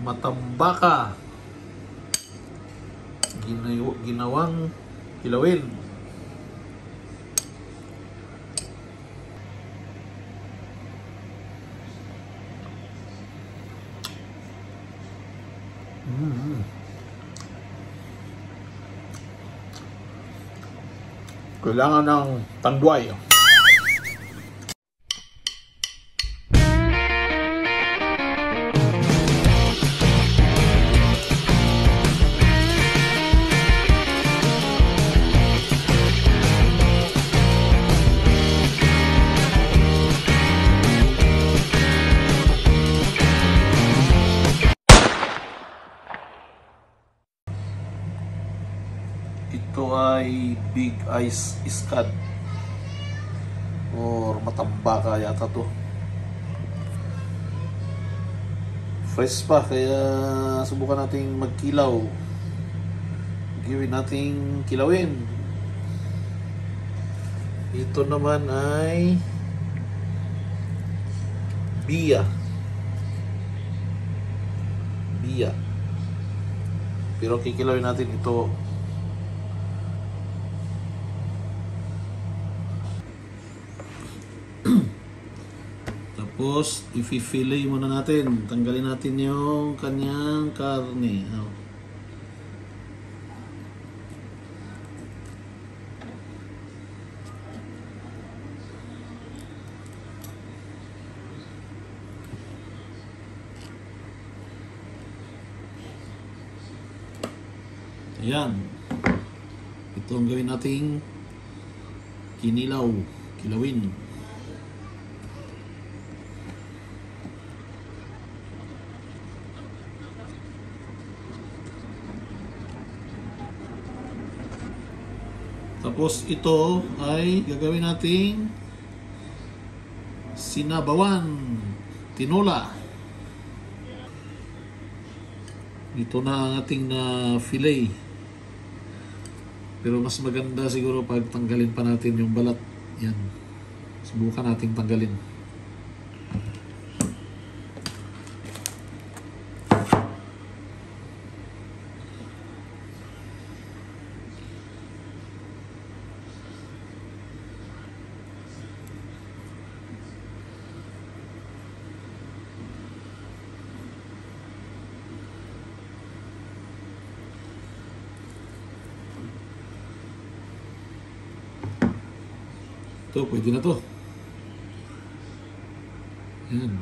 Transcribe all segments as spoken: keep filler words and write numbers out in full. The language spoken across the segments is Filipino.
matambaka, ginaw ginawang kilawin. Mm-hmm. Kailangan ng tanduay. Ito ay big ice iskad or matambaka yata to. Fresh pa, kaya subukan nating magkilaw. Gawin nating kilawin. Ito naman ay biya. Biya. Pero kikilawin natin ito. Tapos, i-fillet muna natin. Tanggalin natin yung kanyang karne. Oh. Ayan. Ito ang gawin nating kinilaw. Kilawin. Tapos ito ay gagawin nating sinabawan, tinola. Ito na ang ating na fillet. Pero mas maganda siguro pag tanggalin pa natin yung balat. Yan. Subukan nating tanggalin. Ito, pwede na to. Yan.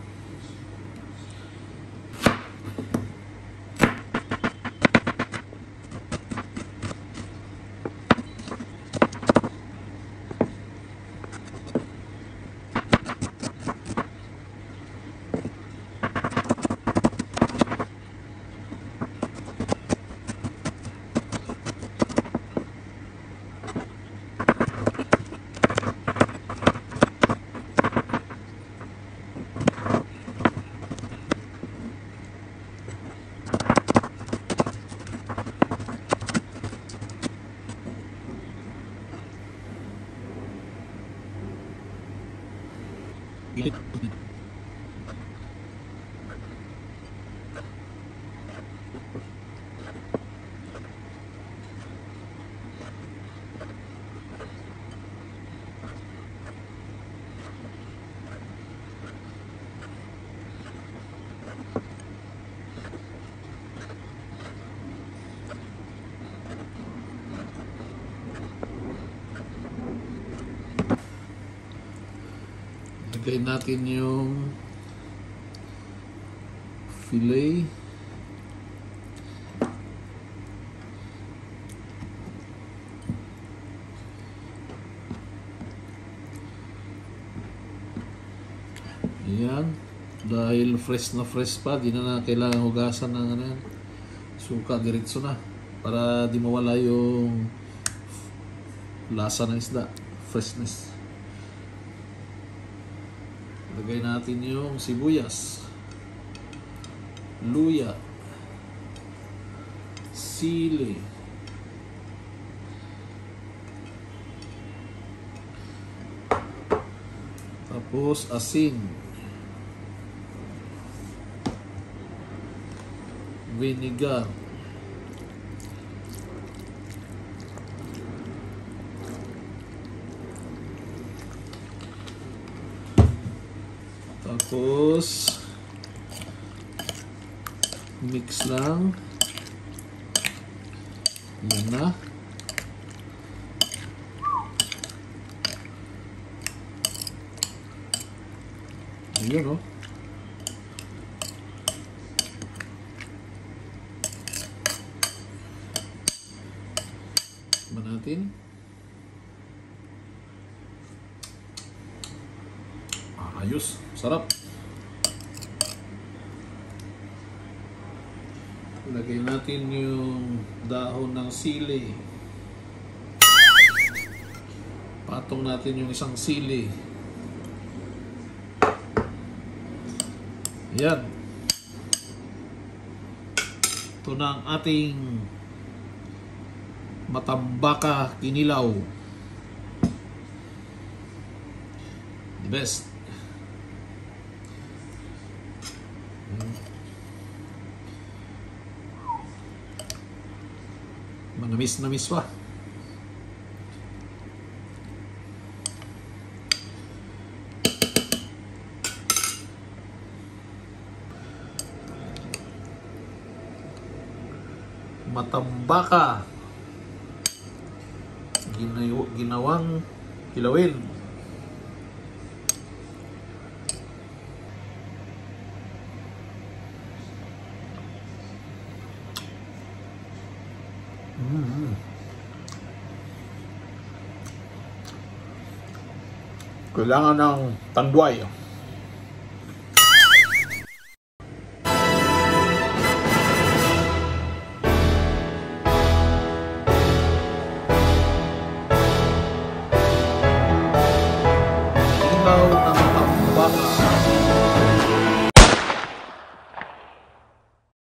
Lagay natin yung fillet. Ayan. Dahil fresh na fresh pa, di na na kailangan hugasan ng ano yan. Suka, diretso na. Para di mawala yung lasa ng isda. Freshness. Lagay natin yung sibuyas, luya, sili, tapos asin, vinegar. Tapos mix lang. Yan na. Ayun, oh. Ba natin? Ayos, sarap. Lagay natin yung dahon ng sili. Patong natin yung isang sili. Yan. Ito na ang ating matambaka kinilaw. The best. Manamis namis pa. Matambaka. Ginaw ginawang kilawin. Mm-hmm. Kailangan ng tanduay. Ilaw ng matambaka.